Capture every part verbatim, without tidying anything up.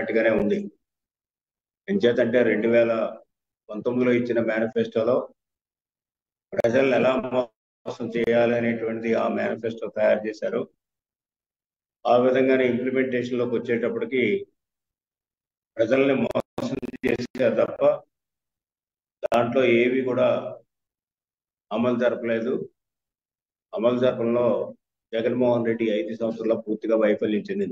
అన్నట్టుగానే ఉంది. ఎంచేతంటే రెండు వేల పంతొమ్మిదిలో ఇచ్చిన మేనిఫెస్టోలో ప్రజలను ఎలా మోసం చేయాలనేటువంటిది ఆ మేనిఫెస్టో తయారు చేశారు. ఆ విధంగానే ఇంప్లిమెంటేషన్ లోకి వచ్చేటప్పటికి ప్రజల్ని మోసం చేశారు తప్ప దాంట్లో ఏవి కూడా అమలు జరపలేదు. అమలు జరపడంలో జగన్మోహన్ రెడ్డి ఐదు సంవత్సరాల్లో పూర్తిగా వైఫల్యం చెందింది.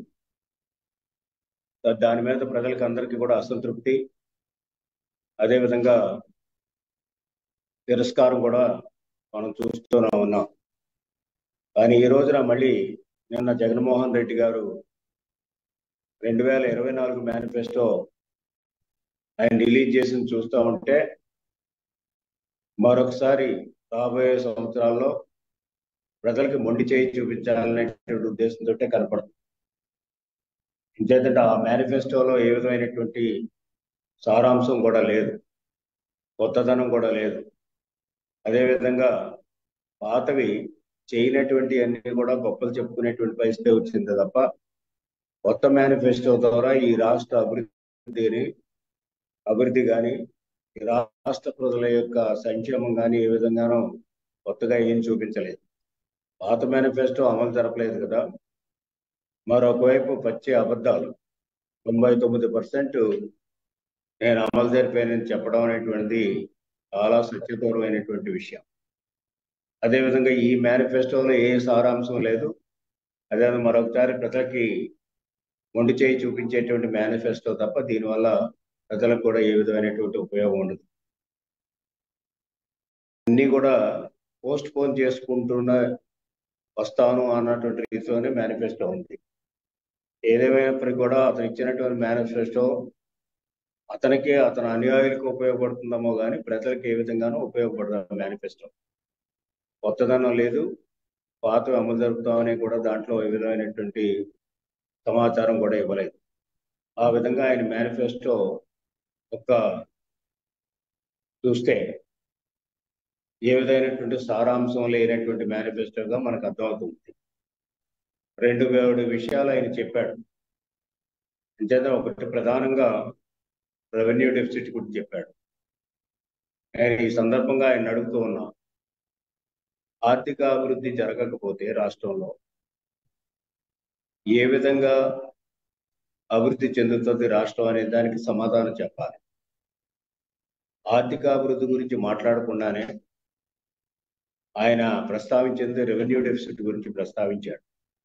దాని మీద ప్రజలకు అందరికీ కూడా అసంతృప్తి, అదేవిధంగా తిరస్కారం కూడా మనం చూస్తూనే ఉన్నాం. కానీ ఈ రోజున మళ్ళీ నిన్న జగన్మోహన్ రెడ్డి గారు రెండు వేల ఇరవై నాలుగు మేనిఫెస్టో ఆయన రిలీజ్ చేసి చూస్తూ ఉంటే మరొకసారి రాబోయే సంవత్సరాల్లో ప్రజలకు మొండి చేయి చూపించాలనేటువంటి ఉద్దేశంతో కనపడుతుంది. ఇంకేంటంటే ఆ మేనిఫెస్టోలో ఏ విధమైనటువంటి సారాంశం కూడా లేదు, కొత్తదనం కూడా లేదు. అదేవిధంగా పాతవి చేయనటువంటి అన్ని కూడా గొప్పలు చెప్పుకునేటువంటి పరిస్థితి వచ్చింది తప్ప కొత్త మేనిఫెస్టో ద్వారా ఈ రాష్ట్ర అభివృద్ధిని అభివృద్ధి కానీ ఈ రాష్ట్ర ప్రజల యొక్క సంక్షేమం కానీ ఏ విధంగానూ కొత్తగా ఏం చూపించలేదు. పాత మేనిఫెస్టో అమలు జరపలేదు కదా. మరొకవైపు పచ్చి అబద్ధాలు, తొంభై తొమ్మిది పర్సెంట్ నేను అమలు జరిపానని చెప్పడం అనేటువంటిది చాలా సత్యదూరమైనటువంటి విషయం. అదేవిధంగా ఈ మేనిఫెస్టోలో ఏ సారాంశం లేదు. అదే మరొకసారి ప్రజలకి మొండి చేయి చూపించేటువంటి మేనిఫెస్టో తప్ప దీనివల్ల ప్రజలకు కూడా ఏ విధమైనటువంటి ఉపయోగం ఉండదు. అన్నీ కూడా పోస్ట్ పోన్ చేసుకుంటున్న వస్తాను అన్నటువంటి రీతిలోనే మేనిఫెస్టో ఉంది. ఏదేమైనప్పటికీ కూడా అతను ఇచ్చినటువంటి మేనిఫెస్టో అతనికి అతని అనుయాయులకు ఉపయోగపడుతుందేమో కానీ ప్రజలకు ఏ విధంగానూ ఉపయోగపడదు. మేనిఫెస్టో కొత్తదనం లేదు, పాత అమలు జరుపుతామని కూడా దాంట్లో ఏ విధమైనటువంటి సమాచారం కూడా ఇవ్వలేదు. ఆ విధంగా ఆయన మేనిఫెస్టో ఒక చూస్తే ఏ విధమైనటువంటి సారాంశం లేనటువంటి మేనిఫెస్టోగా మనకు అర్థమవుతుంది. రెండు వేల విషయాలు ఆయన చెప్పాడు. అంతేత ఒకటి ప్రధానంగా రెవెన్యూ డెఫిసిట్ గురించి చెప్పాడు. నేను ఈ సందర్భంగా ఆయన అడుగుతూ ఉన్నా, ఆర్థిక అభివృద్ధి జరగకపోతే రాష్ట్రంలో ఏ విధంగా అభివృద్ధి చెందుతుంది రాష్ట్రం అనే దానికి సమాధానం చెప్పాలి. ఆర్థిక అభివృద్ధి గురించి మాట్లాడకుండానే ఆయన ప్రస్తావించింది రెవెన్యూ డెఫిసిట్ గురించి ప్రస్తావించాడు.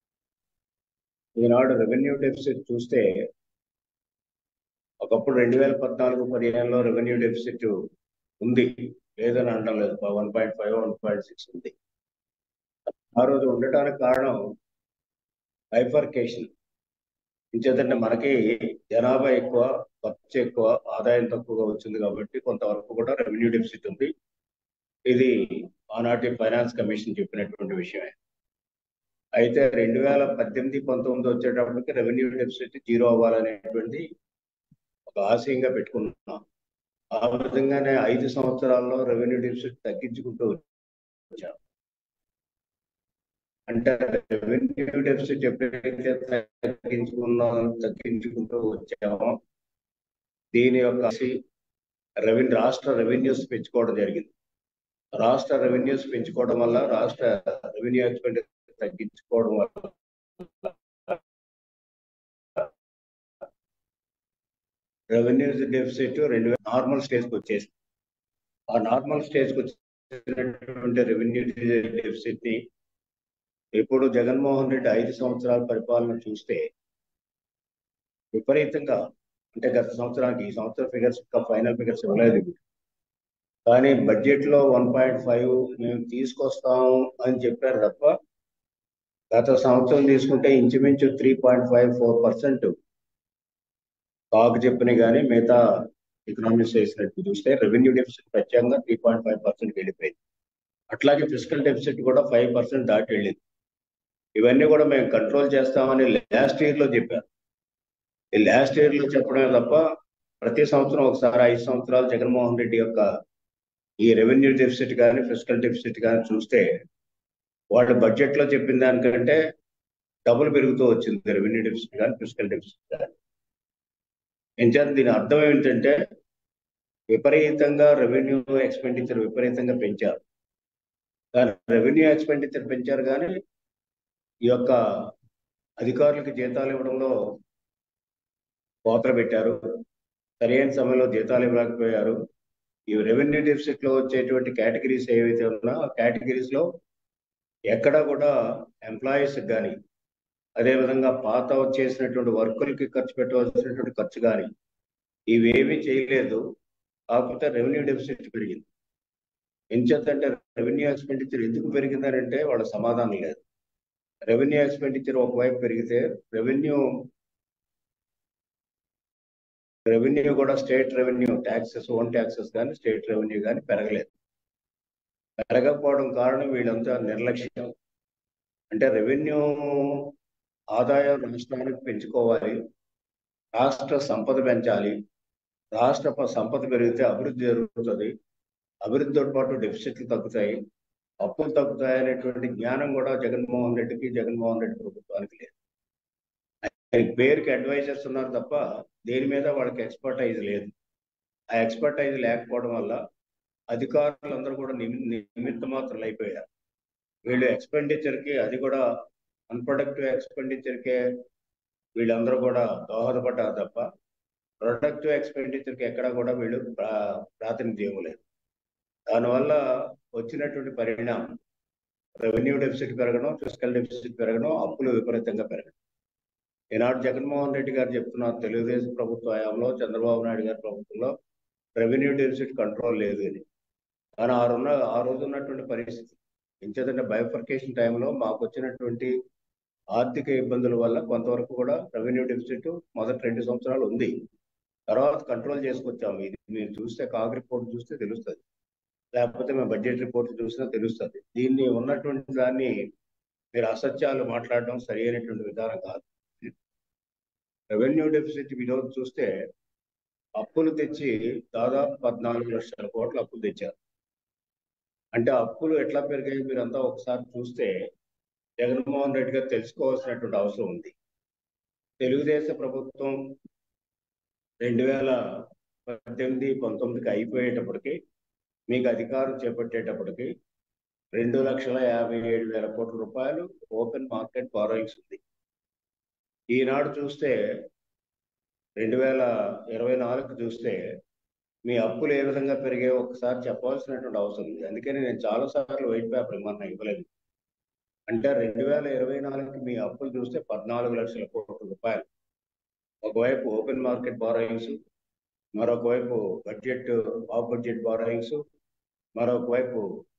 ఈనాడు రెవెన్యూ డెఫిసిట్ చూస్తే ఒకప్పుడు రెండు వేల పద్నాలుగు పదిహేనులో రెవెన్యూ డెఫిసిట్ ఉంది, లేదని అనడం లేదు. One point five one point six ఉంది. ఆ రోజు ఉండటానికి కారణం బైఫర్కేషన్. ఇంచేతంటే మనకి జనాభా ఎక్కువ, ఖర్చు ఎక్కువ, ఆదాయం తక్కువగా వచ్చింది కాబట్టి కొంతవరకు కూడా రెవెన్యూ డెఫిసిట్ ఉంది. ఇది ఆనాటి ఫైనాన్స్ కమిషన్ చెప్పినటువంటి విషయమే. అయితే రెండు వేల పద్దెనిమిది పంతొమ్మిది వచ్చేటప్పటికి రెవెన్యూ డెఫిసిట్ జీరో అవ్వాలనేటువంటి ఒక ఆశయంగా పెట్టుకున్నాం. ఆ విధంగానే ఐదు సంవత్సరాల్లో రెవెన్యూ డెఫిసిట్ తగ్గించుకుంటూ వచ్చాం. అంటే రెవెన్యూ డెఫిసిట్ ఎప్పుడైతే తగ్గించుకున్నాం తగ్గించుకుంటూ వచ్చామో దీని యొక్క రెవెన్యూ రాష్ట్ర రెవెన్యూస్ పెంచుకోవడం జరిగింది. రాష్ట్ర రెవెన్యూస్ పెంచుకోవడం వల్ల రాష్ట్ర రెవెన్యూ ఎక్స్పెండిచర్ తగ్గించుకోవడం వల్ల రెవెన్యూ డెఫిసిట్ రెండు నార్మల్ స్టేజ్కి వచ్చేసింది. ఆ నార్మల్ స్టేజ్కి వచ్చినటువంటి రెవెన్యూ డెఫిసిట్ ని ఇప్పుడు జగన్మోహన్ రెడ్డి ఐదు సంవత్సరాల పరిపాలన చూస్తే విపరీతంగా, అంటే గత సంవత్సరానికి ఈ సంవత్సరం ఫిగర్స్ ఫైనల్ ఫిగర్స్ ఇవ్వలేదు, కానీ బడ్జెట్ లో వన్ పాయింట్ ఫైవ్ మేము తీసుకొస్తాము అని చెప్పారు తప్ప గత సంవత్సరం తీసుకుంటే ఇంచుమించు three point five four percent కాకు చెప్పిన కానీ మిగతా ఎకనామిక్స్ చేసినట్టు చూస్తే రెవెన్యూ డెఫిసిట్ ప్రత్యేకంగా త్రీ పాయింట్ ఫైవ్ పర్సెంట్ వెళ్ళిపోయింది. అట్లాగే ఫిజికల్ డెఫిసిట్ కూడా ఫైవ్ పర్సెంట్ దాటి వెళ్ళింది. ఇవన్నీ కూడా మేము కంట్రోల్ చేస్తామని లాస్ట్ ఇయర్ లో చెప్పారు. ఈ లాస్ట్ ఇయర్ లో చెప్పడమే తప్ప ప్రతి సంవత్సరం ఒకసారి ఐదు సంవత్సరాలు జగన్మోహన్ రెడ్డి యొక్క ఈ రెవెన్యూ డెఫిసిట్ కానీ ఫిజికల్ డెఫిసిట్ కానీ చూస్తే వాళ్ళు బడ్జెట్ లో చెప్పిన దానికంటే డబుల్ పెరుగుతూ వచ్చింది రెవెన్యూ డెఫిసిట్ కానీ ఫిజికల్ డెఫిసిట్ కానీ. ఎంచేత దీని అర్థం ఏమిటంటే విపరీతంగా రెవెన్యూ ఎక్స్పెండిచర్ విపరీతంగా పెంచారు. కానీ రెవెన్యూ ఎక్స్పెండిచర్ పెంచారు కానీ ఈ యొక్క అధికారులకు జీతాలు ఇవ్వడంలో కోతలు పెట్టారు. సరైన సమయంలో జీతాలు ఇవ్వలేకపోయారు. ఈ రెవెన్యూ డెఫిసిట్ లో వచ్చేటువంటి కేటగిరీస్ ఏవైతే ఉన్నా ఆ కేటగిరీస్ లో ఎక్కడా కూడా ఎంప్లాయీస్ కానీ అదేవిధంగా పాత చేసినటువంటి వర్కులకి ఖర్చు పెట్టవలసినటువంటి ఖర్చు కానీ ఇవేమీ చేయలేదు. కాకపోతే రెవెన్యూ డెఫిసిట్ పెరిగింది. ఎంచేతంటే రెవెన్యూ ఎక్స్పెండిచర్ ఎందుకు పెరిగిందనంటే వాళ్ళ సమాధానం లేదు. రెవెన్యూ ఎక్స్పెండిచర్ ఒకవైపు పెరిగితే రెవెన్యూ రెవెన్యూ కూడా state revenue taxes own taxes కానీ స్టేట్ రెవెన్యూ కానీ పెరగలేదు. పెరగకపోవడం కారణం వీళ్ళంతా నిర్లక్ష్యం. అంటే రెవెన్యూ ఆదాయం రాష్ట్రానికి పెంచుకోవాలి, రాష్ట్ర సంపద పెంచాలి, రాష్ట్ర సంపద పెరిగితే అభివృద్ధి జరుగుతుంది, అభివృద్ధితో పాటు డెఫిసిట్లు తగ్గుతాయి, అప్పులు తగ్గుతాయి అనేటువంటి జ్ఞానం కూడా జగన్మోహన్ రెడ్డికి జగన్మోహన్ రెడ్డి ప్రభుత్వానికి లేదు. పేరుకి అడ్వైజర్స్ ఉన్నారు తప్ప దేని మీద వాళ్ళకి ఎక్స్పర్టైజ్ లేదు. ఆ ఎక్స్పర్టైజ్ లేకపోవడం వల్ల అధికారులందరూ కూడా నిమిత్త మాత్రలు అయిపోయారు. వీళ్ళు ఎక్స్పెండిచర్కి అది కూడా అన్ప్రొడక్టివ్ ఎక్స్పెండిచర్కే వీళ్ళందరూ కూడా దోహదపడ్డారు తప్ప ప్రొడక్టివ్ ఎక్స్పెండిచర్కి ఎక్కడా కూడా వీళ్ళు ప్రా ప్రాతినిధ్యం లేదు. దానివల్ల వచ్చినటువంటి పరిణామం రెవెన్యూ డెఫిసిట్ పెరగడం, ఫిస్కల్ డెఫిసిట్ పెరగడం, అప్పులు విపరీతంగా పెరగడం. ఈనాడు జగన్మోహన్ రెడ్డి గారు చెప్తున్నారు తెలుగుదేశం ప్రభుత్వ హయాంలో చంద్రబాబు నాయుడు గారి ప్రభుత్వంలో రెవెన్యూ డెఫిసిట్ కంట్రోల్ లేదు అని. కానీ ఆ రోజున్న ఆ రోజు ఉన్నటువంటి పరిస్థితి ఎంచేతంటే బైఫర్కేషన్ టైంలో మాకు వచ్చినటువంటి ఆర్థిక ఇబ్బందుల వల్ల కొంతవరకు కూడా రెవెన్యూ డెఫిసిట్ మొదటి రెండు సంవత్సరాలు ఉంది. తర్వాత కంట్రోల్ చేసుకొచ్చాము. ఇది మీరు చూస్తే కాగ్ రిపోర్ట్ చూస్తే తెలుస్తుంది, లేకపోతే మేము బడ్జెట్ రిపోర్ట్ చూసినా తెలుస్తుంది. దీన్ని ఉన్నటువంటి దాన్ని మీరు అసత్యాలు మాట్లాడడం సరి అయినటువంటి విధానం కాదు. రెవెన్యూ డెఫిసిట్ ఈరోజు చూస్తే అప్పులు తెచ్చి దాదాపు పద్నాలుగు లక్షల కోట్ల అప్పులు తెచ్చారు. అంటే అప్పులు ఎట్లా పెరిగాయి మీరంతా ఒకసారి చూస్తే జగన్మోహన్ రెడ్డి గారు తెలుసుకోవాల్సినటువంటి అవసరం ఉంది. తెలుగుదేశం ప్రభుత్వం రెండు వేల పద్దెనిమిది పంతొమ్మిదికి అయిపోయేటప్పటికి మీకు అధికారం చేపట్టేటప్పటికి రెండు లక్షల యాభై ఏడు వేల కోట్ల రూపాయలు ఓపెన్ మార్కెట్ బారోయింగ్స్ ఉంది. ఈనాడు చూస్తే రెండు వేల ఇరవై నాలుగు చూస్తే మీ అప్పులు ఏ విధంగా పెరిగాయో ఒకసారి చెప్పాల్సినటువంటి అవసరం ఉంది. అందుకని నేను చాలాసార్లు వైట్ పేపర్ ఇమ్మన్నా ఇవ్వలేదు. అంటే రెండు వేల ఇరవై నాలుగుకి మీ అప్పులు చూస్తే పద్నాలుగు లక్షల కోట్ల రూపాయలు. ఒకవైపు ఓపెన్ మార్కెట్ బారోయింగ్స్, మరొక వైపు బడ్జెట్ ఆఫ్ బడ్జెట్ బారోయింగ్స్, మరొక వైపు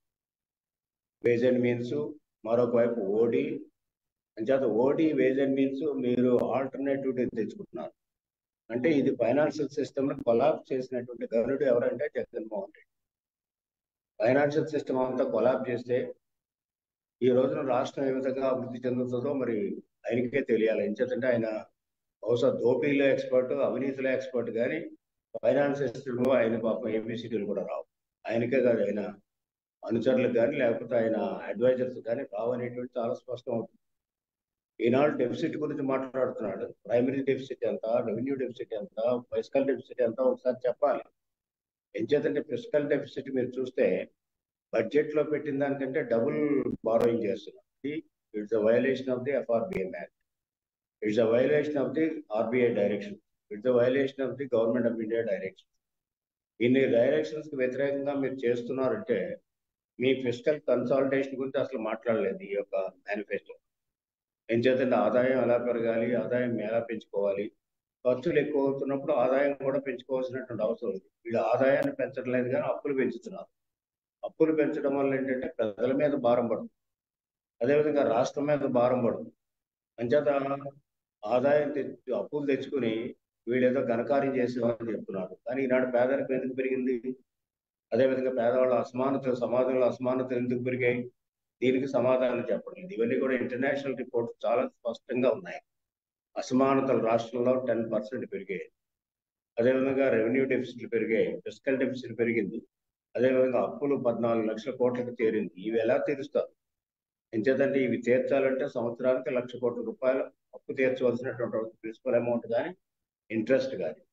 వేజ్ అండ్ మీన్స్, మరొక వైపు ఓడి. అంచేత ఓడి వేజ్ అండ్ మీన్స్ మీరు ఆల్టర్నేటివ్ తెచ్చుకుంటున్నారు. అంటే ఇది ఫైనాన్షియల్ సిస్టమ్ ను కొలాప్స్ చేసినటువంటి గరుడు ఎవరంటే జగన్మోహన్ రెడ్డి. ఫైనాన్షియల్ సిస్టమ్ అంతా కొలాప్స్ చేస్తే ఈ రోజున రాష్ట్రం ఏ విధంగా అభివృద్ధి చెందుతుందో మరి ఆయనకే తెలియాలి. ఎంచేతంటే ఆయన బహుశా దోపిడీలో ఎక్స్పర్ట్, అవినీతిలో ఎక్స్పర్ట్, కానీ ఫైనాన్స్ సిస్టంలో ఆయన పాపం ఏబిసిడీలు కూడా రావు. ఆయనకే కాదు ఆయన అనుచరులకు కానీ లేకపోతే ఆయన అడ్వైజర్స్ కానీ రావు అనేటువంటి చాలా స్పష్టం అవుతుంది. ఈనాడు డెఫిసిట్ గురించి మాట్లాడుతున్నాడు. ప్రైమరీ డెఫిసిట్ ఎంత, రెవెన్యూ డెఫిసిట్ ఎంత, ఫిస్కల్ డెఫిసిట్ ఎంత ఒకసారి చెప్పాలి. ఎంచేతంటే ఫిస్కల్ డెఫిసిట్ మీరు చూస్తే బడ్జెట్ లో పెట్టిన దానికంటే డబుల్ బారోయింగ్ చేస్తున్నారు. It's a violation of the FRBI act, it's a violation of the RBI direction, it's a violation of the government of India direction. ఇన్ని డైరెక్షన్స్ కి వ్యతిరేకంగా మీరు చేస్తున్నారంటే మీ ఫిస్కల్ కన్సాలిడేషన్ గురించి అసలు మాట్లాడలేదు ఈ యొక్క మేనిఫెస్టో. ఎంచేతంటే ఆదాయం ఎలా పెరగాలి, ఆదాయం ఎలా పెంచుకోవాలి, ఖర్చులు ఎక్కువ అవుతున్నప్పుడు ఆదాయం కూడా పెంచుకోవాల్సినటువంటి అవసరం ఉంది. వీళ్ళు ఆదాయాన్ని పెంచడం లేదు కానీ అప్పులు పెంచుతున్నారు. అప్పులు పెంచడం వల్ల ఏంటంటే ప్రజల మీద భారం పడుతుంది, అదేవిధంగా రాష్ట్రం మీద భారం పడుతుంది. అంచేత ఆదాయం తెచ్చు అప్పులు తెచ్చుకుని వీళ్ళు ఏదో ఘనకార్యం చేసేవారని చెప్తున్నారు. కానీ ఈనాడు పేదరికం ఎందుకు పెరిగింది, అదేవిధంగా పేదవాళ్ళ అసమానతలు, సమాజంలో అసమానతలు ఎందుకు పెరిగాయి, దీనికి సమాధానం చెప్పడం. ఇవన్నీ కూడా ఇంటర్నేషనల్ రిపోర్ట్స్ చాలా స్పష్టంగా ఉన్నాయి. అసమానతలు రాష్ట్రంలో టెన్ పర్సెంట్ పెరిగాయి, అదేవిధంగా రెవెన్యూ డెఫిసిట్లు పెరిగాయి, ఫిస్కల్ డెఫిసిట్ పెరిగింది, అదేవిధంగా అప్పులు పద్నాలుగు లక్షల కోట్లకు చేరింది. ఇవి ఎలా తీరుస్తారు? ఎంచేతంటే ఇవి తీర్చాలంటే సంవత్సరానికి లక్ష కోట్ల రూపాయలు అప్పు తీర్చవలసినటువంటి ప్రిన్సిపల్ అమౌంట్ కానీ ఇంట్రెస్ట్ కానీ.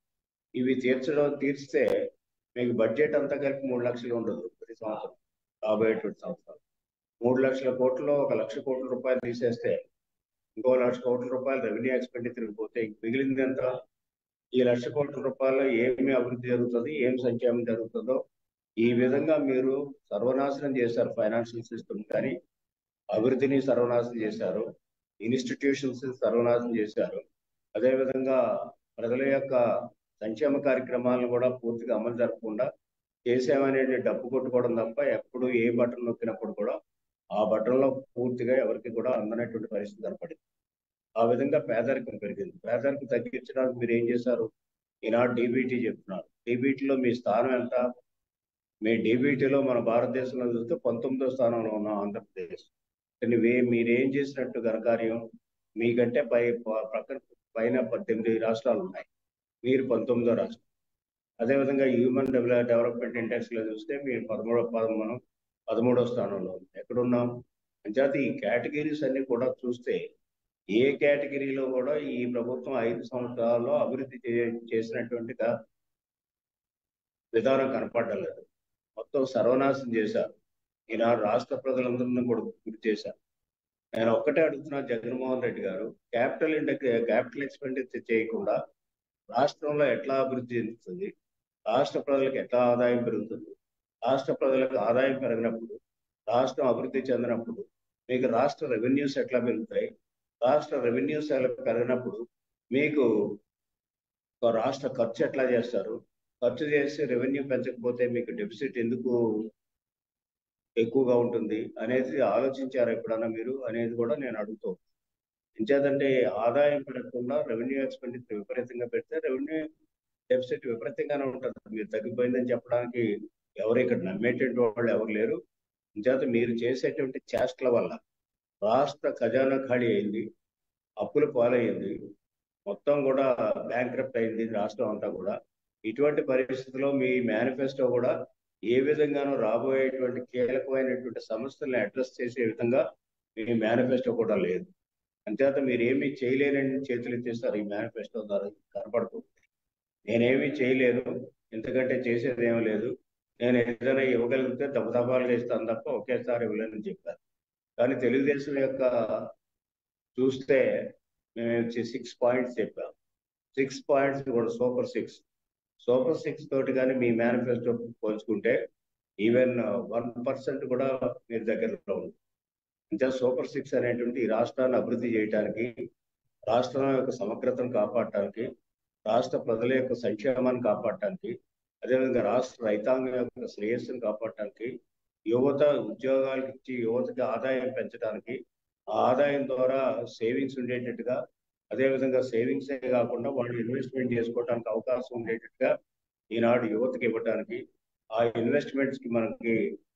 ఇవి తీర్చడం తీర్చితే మీకు బడ్జెట్ అంతా కలిపి మూడు లక్షలు ఉండదు ప్రతి సంవత్సరం, రాబోయేటువంటి సంవత్సరం. మూడు లక్షల కోట్లలో ఒక లక్ష కోట్ల రూపాయలు తీసేస్తే ఇంకో లక్ష కోట్ల రూపాయలు రెవెన్యూ ఎక్స్పెండిచర్ పోతే మిగిలింది ఎంత? ఈ లక్ష కోట్ల రూపాయలు ఏమి అభివృద్ధి జరుగుతుంది, ఏం సంక్షేమం జరుగుతుందో ఈ విధంగా మీరు సర్వనాశనం చేశారు. ఫైనాన్షియల్ సిస్టమ్ కానీ అభివృద్ధిని సర్వనాశనం చేశారు, ఇన్స్టిట్యూషన్స్ సర్వనాశనం చేశారు. అదేవిధంగా ప్రజల యొక్క సంక్షేమ కార్యక్రమాలను కూడా పూర్తిగా అమలు జరగకుండా చేసామనేది డబ్బు కొట్టుకోవడం తప్ప ఎప్పుడు ఏ బటన్ నొక్కినప్పుడు కూడా ఆ బటన్లో పూర్తిగా ఎవరికి కూడా అందనటువంటి పరిస్థితి ఏర్పడింది. ఆ విధంగా పేదరికం పెరిగింది. పేదరికం తగ్గించడానికి మీరు ఏం చేశారు? ఈనాడు డీబీటీ చెప్తున్నారు. డీబీటీలో మీ స్థానం ఎంత? మీ డీబీటీలో మన భారతదేశంలో చూస్తే పంతొమ్మిదో స్థానంలో ఉన్నాం ఆంధ్రప్రదేశ్. కానీ మీరేం చేసినట్టు ఘనకార్యం? మీకంటే పై ప్రక్కన పైన పద్దెనిమిది రాష్ట్రాలు ఉన్నాయి, మీరు పంతొమ్మిదో రాష్ట్రం. అదేవిధంగా హ్యూమన్ డెవలప్మెంట్ ఇండెక్స్ లో చూస్తే మీరు పదమూడో మనం పదమూడో స్థానంలో ఉంది. ఎక్కడున్నాం? అంచేత ఈ కేటగిరీస్ అన్ని కూడా చూస్తే ఏ కేటగిరీలో కూడా ఈ ప్రభుత్వం ఐదు సంవత్సరాల్లో అభివృద్ధి చేసినటువంటి విధానం కనపడలేదు. మొత్తం సర్వనాశం చేశారు. ఈనాడు రాష్ట్ర ప్రజలందరినీ కూడా గుర్తు చేశారు. నేను ఒక్కటే అడుగుతున్నా, జగన్మోహన్ రెడ్డి గారు క్యాపిటల్ ఇండెక్ క్యాపిటల్ ఎక్స్పెండిచర్ చేయకుండా రాష్ట్రంలో ఎట్లా అభివృద్ధి చెందుతుంది? రాష్ట్ర ప్రజలకు ఎట్లా ఆదాయం పెరుగుతుంది? రాష్ట్ర ప్రజలకు ఆదాయం పెరిగినప్పుడు, రాష్ట్రం అభివృద్ధి చెందినప్పుడు మీకు రాష్ట్ర రెవెన్యూస్ ఎట్లా పెరుగుతాయి? రాష్ట్ర రెవెన్యూస్ పెరిగినప్పుడు మీకు రాష్ట్ర ఖర్చు ఎట్లా చేస్తారు? ఖర్చు చేసి రెవెన్యూ పెంచకపోతే మీకు డెఫిసిట్ ఎందుకు ఎక్కువగా ఉంటుంది అనేది ఆలోచించారు ఎప్పుడన్నా మీరు అనేది కూడా నేను అడుగుతాను. ఎంచేదంటే ఆదాయం పెరగకుండా రెవెన్యూ ఎక్స్పెండిచర్ విపరీతంగా పెడితే రెవెన్యూ డెఫిసిట్ విపరీతంగానే ఉంటుంది. మీరు తగ్గిపోయిందని చెప్పడానికి ఎవరు ఇక్కడ నమ్మేటువంటి వాళ్ళు ఎవరు లేరు. ఎంచేత మీరు చేసేటువంటి చేష్టల వల్ల రాష్ట్ర ఖజానా ఖాళీ అయింది, అప్పులు పాలయ్యింది, మొత్తం కూడా బ్యాంక్రప్ట్ అయింది రాష్ట్రం అంతా కూడా. ఇటువంటి పరిస్థితుల్లో మీ మేనిఫెస్టో కూడా ఏ విధంగానూ రాబోయేటువంటి కీలకమైనటువంటి సమస్యలను అడ్రస్ చేసే విధంగా మీ మేనిఫెస్టో కూడా లేదు. అంతేత మీరు ఏమీ చేయలేనని చేతులు ఎత్తేస్తారు ఈ మేనిఫెస్టో ద్వారా కనపడుతుంది. నేనేమీ చేయలేను, ఎందుకంటే చేసేది ఏమీ లేదు, నేను ఏదైనా ఇవ్వగలిగితే దబదబాలుగా ఇస్తాను తప్ప ఒకేసారి ఇవ్వలేనని చెప్పారు. కానీ తెలుగుదేశం యొక్క చూస్తే మేము వచ్చి సిక్స్ పాయింట్స్ చెప్పాం. సిక్స్ పాయింట్స్ కూడా సూపర్ సిక్స్ సూపర్ సిక్స్ తోటి కానీ మీ మేనిఫెస్టో పోల్చుకుంటే ఈవెన్ వన్ పర్సెంట్ కూడా మీరు దగ్గరలో ఉంది. అంటే సూపర్ సిక్స్ అనేటువంటి ఈ రాష్ట్రాన్ని అభివృద్ధి చేయడానికి, రాష్ట్రం యొక్క సమగ్రతను కాపాడటానికి, రాష్ట్ర ప్రజల యొక్క సంక్షేమాన్ని కాపాడటానికి, అదేవిధంగా రాష్ట్ర రైతాంగం యొక్క శ్రేయస్సును కాపాడటానికి, యువత ఉద్యోగాలకు ఇచ్చి యువతకి ఆదాయం పెంచడానికి, ఆ ఆదాయం ద్వారా సేవింగ్స్ ఉండేటట్టుగా, అదేవిధంగా సేవింగ్సే కాకుండా వాళ్ళు ఇన్వెస్ట్మెంట్ చేసుకోవడానికి అవకాశం ఉండేటట్టుగా ఈనాడు యువతకి ఇవ్వడానికి, ఆ ఇన్వెస్ట్మెంట్స్ కి మనకి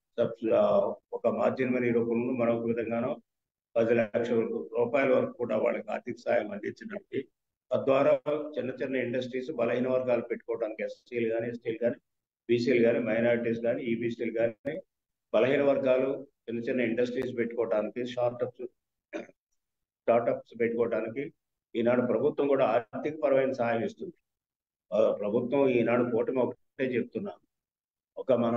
ఒక మాధ్యమని రూపంలో మరొక విధంగానో పది లక్షల రూపాయల వరకు కూడా వాళ్ళకి ఆర్థిక సాయం అందించడానికి, తద్వారా చిన్న చిన్న ఇండస్ట్రీస్ బలహీన వర్గాలు పెట్టుకోవడానికి, ఎస్సీలు కానీ ఎస్టీలు కానీ బీసీలు కానీ మైనారిటీస్ కానీ ఈబీసీలు కానీ బలహీన వర్గాలు చిన్న చిన్న ఇండస్ట్రీస్ పెట్టుకోవడానికి, స్టార్టప్స్ స్టార్టప్స్ పెట్టుకోవడానికి ఈనాడు ప్రభుత్వం కూడా ఆర్థిక పరమైన సహాయం ఇస్తుంది. ప్రభుత్వం ఈనాడు కూటమి ఒకటే చెప్తున్నా, ఒక మనం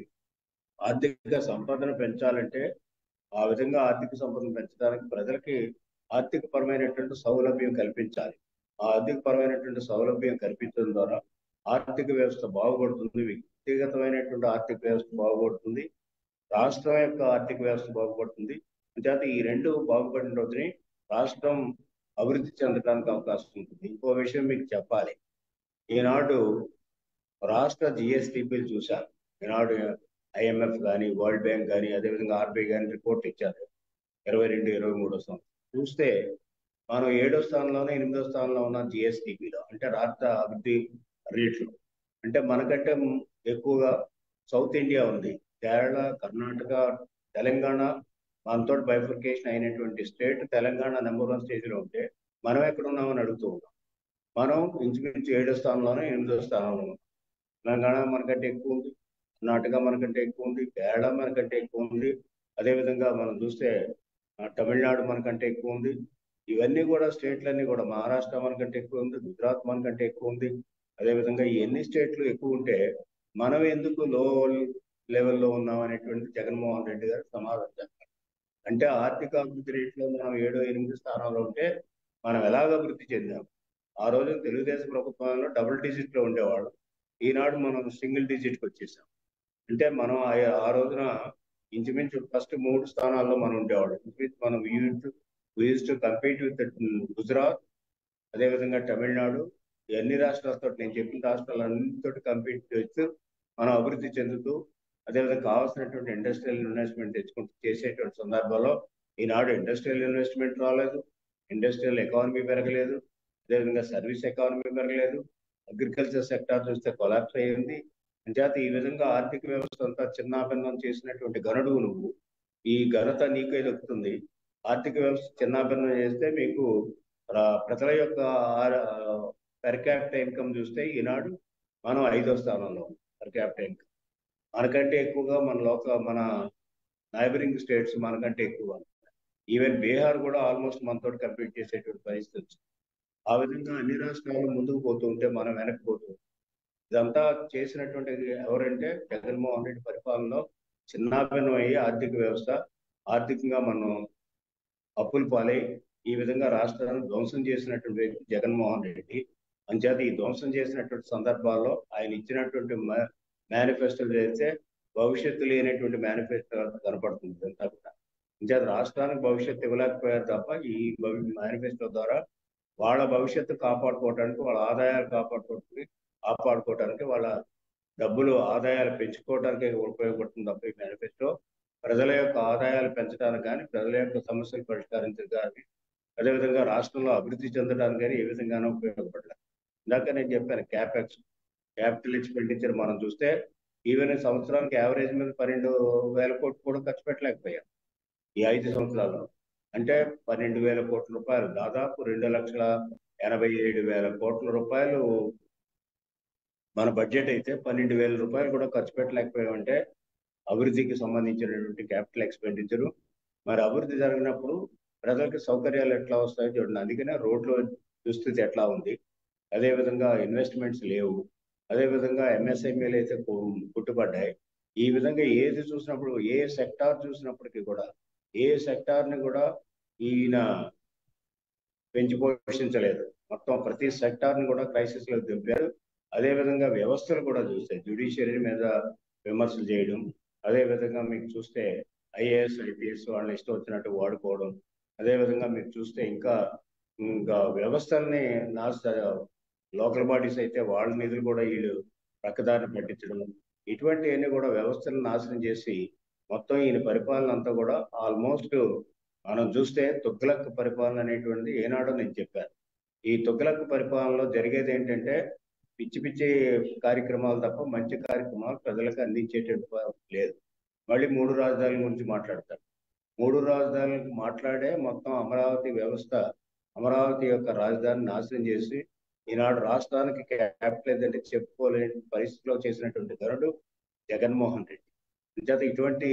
ఆర్థిక సంపదను పెంచాలంటే ఆ విధంగా ఆర్థిక సంపదను పెంచడానికి ప్రజలకి ఆర్థిక పరమైనటువంటి సౌలభ్యం కల్పించాలి. ఆ ఆర్థిక పరమైనటువంటి సౌలభ్యం కల్పించడం ద్వారా ఆర్థిక వ్యవస్థ బాగుపడుతుంది, వ్యక్తిగతమైనటువంటి ఆర్థిక వ్యవస్థ బాగుపడుతుంది, రాష్ట్రం యొక్క ఆర్థిక వ్యవస్థ బాగుపడుతుంది. అంచేత ఈ రెండు బాగుపడిన రోజుని రాష్ట్రం అభివృద్ధి చెందడానికి అవకాశం ఉంటుంది. ఇంకో విషయం మీకు చెప్పాలి, ఈనాడు రాష్ట్ర జిఎస్టిపిలు చూశారు. ఈనాడు ఐఎంఎఫ్ కానీ వరల్డ్ బ్యాంక్ కానీ అదేవిధంగా ఆర్బీఐ కానీ రిపోర్ట్ ఇచ్చారు ఇరవై రెండు ఇరవై మూడో సంవత్సరం. చూస్తే మనం ఏడో స్థానంలోనే ఎనిమిదో స్థానంలో ఉన్న జిఎస్టిపిలో, అంటే రాష్ట్ర అభివృద్ధి రేట్లు. అంటే మనకంటే ఎక్కువగా సౌత్ ఇండియా ఉంది, కేరళ, కర్ణాటక, తెలంగాణ మనతో బైఫర్కేషన్ అయినటువంటి స్టేట్ తెలంగాణ నెంబర్ వన్ స్టేజ్లో ఉంటే మనం ఎక్కడ ఉన్నామని అడుగుతూ ఉన్నాం. మనం ఇంచుమించు ఏడో స్థానంలోనే ఎనిమిదో స్థానంలో ఉన్నాం. తెలంగాణ మనకంటే ఎక్కువ ఉంది, కర్ణాటక మనకంటే ఎక్కువ ఉంది, కేరళ మనకంటే ఎక్కువ ఉంది, అదేవిధంగా మనం చూస్తే తమిళనాడు మనకంటే ఎక్కువ ఉంది. ఇవన్నీ కూడా స్టేట్లన్నీ కూడా మహారాష్ట్ర మనకంటే ఎక్కువ ఉంది, గుజరాత్ మనకంటే ఎక్కువ ఉంది, అదేవిధంగా ఈ ఎన్ని స్టేట్లు ఎక్కువ ఉంటే మనం ఎందుకు లో లెవెల్లో ఉన్నాం అనేటువంటి జగన్మోహన్ రెడ్డి గారు సమాధానం చెప్పారు. అంటే ఆర్థిక అభివృద్ధి రేట్లో మనం ఏడు ఎనిమిది స్థానాల్లో ఉంటే మనం ఎలాగ అభివృద్ధి చెందాం? ఆ రోజు తెలుగుదేశం ప్రభుత్వంలో డబుల్ డిజిట్ లో ఉండేవాడు. ఈనాడు మనం సింగిల్ డిజిట్ కి వచ్చేసాం. అంటే మనం ఆ- ఆ రోజున ఇంచుమించు ఫస్ట్ మూడు స్థానాల్లో మనం ఉండేవాడు. ఇంచుమించు మనం use to compete with Gujarat, అదేవిధంగా తమిళనాడు, ఈ అన్ని రాష్ట్రాలతో నేను చెప్పిన రాష్ట్రాలన్నిటితో కంపీట్ చేస్తూ మనం అభివృద్ధి చెందుతూ అదేవిధంగా కావాల్సినటువంటి ఇండస్ట్రియల్ ఇన్వెస్ట్మెంట్ తెచ్చుకుంటూ చేసేటువంటి సందర్భంలో ఈనాడు ఇండస్ట్రియల్ ఇన్వెస్ట్మెంట్ రాలేదు, ఇండస్ట్రియల్ ఎకానమీ పెరగలేదు, అదేవిధంగా సర్వీస్ ఎకానమీ పెరగలేదు, అగ్రికల్చర్ సెక్టార్ చూస్తే కొలాప్స్ అయ్యింది. అంచేత ఈ విధంగా ఆర్థిక వ్యవస్థ అంతా చిన్నాభిన్నం చేసినటువంటి గనుడు నువ్వు. ఈ ఘనత నీకే దక్కుతుంది. ఆర్థిక వ్యవస్థ చిన్నాభిన్నం చేస్తే మీకు ప్ర- ప్రజల యొక్క పర్ క్యాపిటల్ ఇన్కమ్ చూస్తే ఈనాడు మనం ఐదో స్థానంలో పర్ క్యాపిటల్ ఇన్కమ్. మనకంటే ఎక్కువగా మన లోక మన నైబరింగ్ స్టేట్స్ మనకంటే ఎక్కువ. ఈవెన్ బీహార్ కూడా ఆల్మోస్ట్ మనతో కంపీట్ చేసేటువంటి పరిస్థితి వచ్చింది. ఆ విధంగా అన్ని రాష్ట్రాలు ముందుకు పోతూ ఉంటే మనం వెనక్కి పోతూ ఉంటాం. ఇదంతా చేసినటువంటి ఎవరంటే జగన్మోహన్ రెడ్డి పరిపాలనలో చిన్నాభిన్నం అయ్యి ఆర్థిక వ్యవస్థ ఆర్థికంగా మనం అప్పులు పాలై ఈ విధంగా రాష్ట్రాన్ని ధ్వంసం చేసినటువంటి వ్యక్తి జగన్మోహన్ రెడ్డి. అంచేత ఈ ధ్వంసం చేసినటువంటి సందర్భాల్లో ఆయన ఇచ్చినటువంటి మేనిఫెస్టో చేస్తే భవిష్యత్తు లేనటువంటి మేనిఫెస్టో కనపడుతుంది ఇదంతా కూడా. అంచేత రాష్ట్రానికి భవిష్యత్తు ఇవ్వలేకపోయారు తప్ప ఈ మేనిఫెస్టో ద్వారా వాళ్ళ భవిష్యత్తు కాపాడుకోవడానికి, వాళ్ళ ఆదాయాలు కాపాడుకోవడానికి కాపాడుకోవడానికి వాళ్ళ డబ్బులు ఆదాయాలు పెంచుకోవడానికి ఉపయోగపడుతుంది తప్ప ఈ మేనిఫెస్టో ప్రజల యొక్క ఆదాయాలు పెంచడానికి కానీ, ప్రజల యొక్క సమస్యలు పరిష్కరించడానికి కానీ, అదేవిధంగా రాష్ట్రంలో అభివృద్ధి చెందడానికి కానీ ఏ విధంగానూ ఉపయోగపడలేదు. ఇందాక నేను చెప్పాను క్యాపెక్స్, క్యాపిటల్ ఎక్స్పెండిచర్ మనం చూస్తే ఈవెన్ సంవత్సరానికి యావరేజ్ మీద పన్నెండు వేల కోట్లు కూడా ఖర్చు పెట్టలేకపోయాం ఈ ఐదు సంవత్సరాల్లో. అంటే పన్నెండు వేల కోట్ల రూపాయలు, దాదాపు రెండు లక్షల ఎనభై ఏడు వేల కోట్ల రూపాయలు మన బడ్జెట్ అయితే పన్నెండు వేల రూపాయలు కూడా ఖర్చు పెట్టలేకపోయామంటే అభివృద్ధికి సంబంధించినటువంటి క్యాపిటల్ ఎక్స్పెండిచరు. మరి అభివృద్ధి జరిగినప్పుడు ప్రజలకు సౌకర్యాలు ఎట్లా వస్తాయో చూడండి. అందుకనే రోడ్ల దుస్థితి ఎట్లా ఉంది, అదేవిధంగా ఇన్వెస్ట్మెంట్స్ లేవు, అదేవిధంగా ఎంఎస్ఎంఈలు అయితే పుట్టుబడ్డాయి. ఈ విధంగా ఏది చూసినప్పుడు, ఏ సెక్టార్ చూసినప్పటికీ కూడా ఏ సెక్టార్ని కూడా ఈయన పెంచి పోషించలేదు. మొత్తం ప్రతి సెక్టార్ని కూడా క్రైసిస్ లో దింపారు. అదేవిధంగా వ్యవస్థలు కూడా చూస్తే జ్యుడిషియరీ మీద విమర్శలు చేయడం, అదేవిధంగా మీకు చూస్తే ఐఏఎస్ ఐపీఎస్ వాళ్ళని ఇష్టం వచ్చినట్టు వాడుకోవడం, అదేవిధంగా మీరు చూస్తే ఇంకా ఇంకా వ్యవస్థల్ని నాశ లోకల్ బాడీస్ అయితే వాళ్ళ నిధులు కూడా వీళ్ళు ప్రక్కదారిని పట్టించడం, ఇటువంటివన్నీ కూడా వ్యవస్థలను నాశనం చేసి మొత్తం ఈయన పరిపాలన అంతా కూడా ఆల్మోస్ట్ మనం చూస్తే తుగ్లక్ పరిపాలన అనేటువంటి ఏనాడో నేను చెప్పాను. ఈ తుగ్లక్ పరిపాలనలో జరిగేది ఏంటంటే పిచ్చి పిచ్చి కార్యక్రమాలు తప్ప మంచి కార్యక్రమాలు ప్రజలకు అందించేటటువంటి లేదు. మళ్ళీ మూడు రాజధానుల గురించి మాట్లాడతారు. మూడు రాజధానులకు మాట్లాడే మొత్తం అమరావతి వ్యవస్థ, అమరావతి యొక్క రాజధాని నాశనం చేసి ఈనాడు రాష్ట్రానికి క్యాపిటల్ ఏదంటే చెప్పుకోలేని పరిస్థితిలో చేసినటువంటి గరుడు జగన్మోహన్ రెడ్డి. అంచేత ఇటువంటి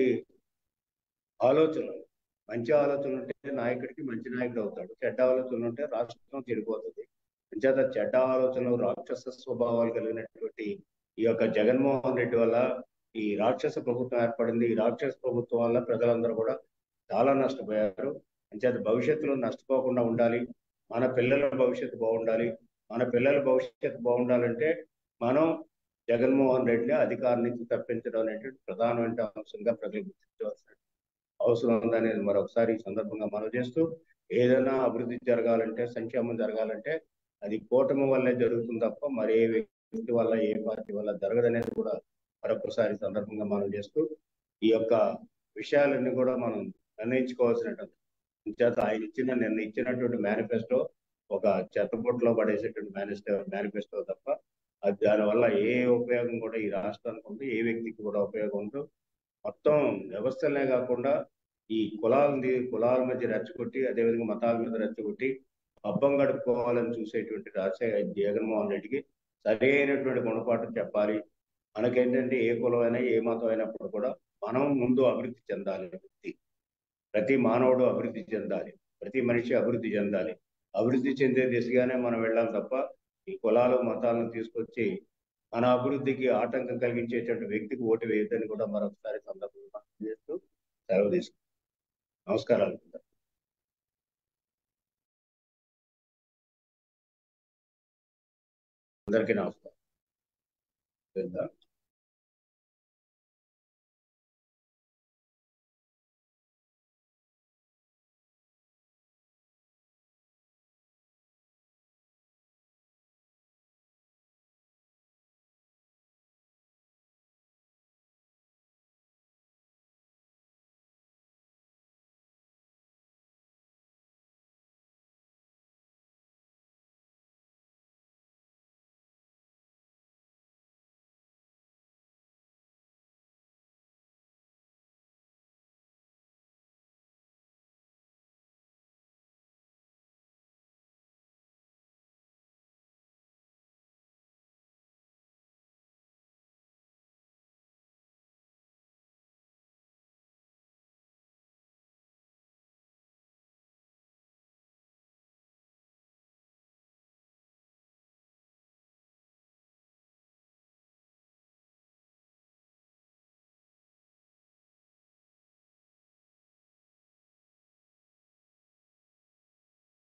ఆలోచనలు, మంచి ఆలోచనలు ఉంటే నాయకుడికి మంచి నాయకుడు అవుతాడు, చెడ్డ ఆలోచనలు ఉంటే రాష్ట్రం చెడిపోతుంది. అంచేత చెడ్డ ఆలోచనలు, రాక్షస స్వభావాలు కలిగినటువంటి ఈ యొక్క జగన్మోహన్ రెడ్డి వల్ల ఈ రాక్షస ప్రభుత్వం ఏర్పడింది. ఈ రాక్షస ప్రభుత్వం వల్ల ప్రజలందరూ కూడా చాలా నష్టపోయారు. అంచేత భవిష్యత్తులో నష్టపోకుండా ఉండాలి, మన పిల్లల భవిష్యత్తు బాగుండాలి. మన పిల్లల భవిష్యత్తు బాగుండాలంటే మనం జగన్మోహన్ రెడ్డిని అధికారం నుంచి తప్పించడం అనేటువంటి ప్రధానమైన అంశంగా ప్రజలు గుర్తించవలసిన అవసరం ఉందనేది మరొకసారి ఈ సందర్భంగా మనం చేస్తూ, ఏదైనా అభివృద్ధి జరగాలంటే, సంక్షేమం జరగాలంటే అది కూటమి వల్లే జరుగుతుంది తప్ప మరే వ్యక్తి వల్ల, ఏ పార్టీ వల్ల జరగదనేది కూడా మరొకసారి సందర్భంగా మనం చేస్తూ, ఈ యొక్క విషయాలన్నీ కూడా మనం నిర్ణయించుకోవాల్సినటువంటి చేత ఆయన ఇచ్చిన నిన్న ఇచ్చినటువంటి మేనిఫెస్టో ఒక చెత్తపుట్లో పడేసేటువంటి మేనిఫెస్టో మేనిఫెస్టో తప్ప అది దానివల్ల ఏ ఉపయోగం కూడా ఈ రాష్ట్రానికి ఉంది, ఏ వ్యక్తికి కూడా ఉపయోగం ఉండదు. మొత్తం వ్యవస్థలనే కాకుండా ఈ కులాలని కులాల మధ్య రెచ్చగొట్టి, అదేవిధంగా మతాల మీద రెచ్చగొట్టి పబ్బం గడుపుకోవాలని చూసేటువంటి రాజశేఖర జగన్మోహన్ రెడ్డికి సరి అయినటువంటి గుణపాఠం చెప్పాలి. మనకేంటంటే ఏ కులం అయినా ఏ మతం అయినప్పుడు కూడా మనం ముందు అభివృద్ధి చెందాలి. వ్యక్తి ప్రతి మానవుడు అభివృద్ధి చెందాలి, ప్రతి మనిషి అభివృద్ధి చెందాలి. అభివృద్ధి చెందే దిశగానే మనం వెళ్ళాలి తప్ప ఈ కులాలు మతాలను తీసుకొచ్చి మన అభివృద్ధికి ఆటంకం కలిగించేటువంటి వ్యక్తికి ఓటు వేయద్దని కూడా మరొకసారి సందర్భంగా చేస్తూ సెలవు తీసుకుంటాం. నమస్కారాలు. అందరికీ నమస్కారం.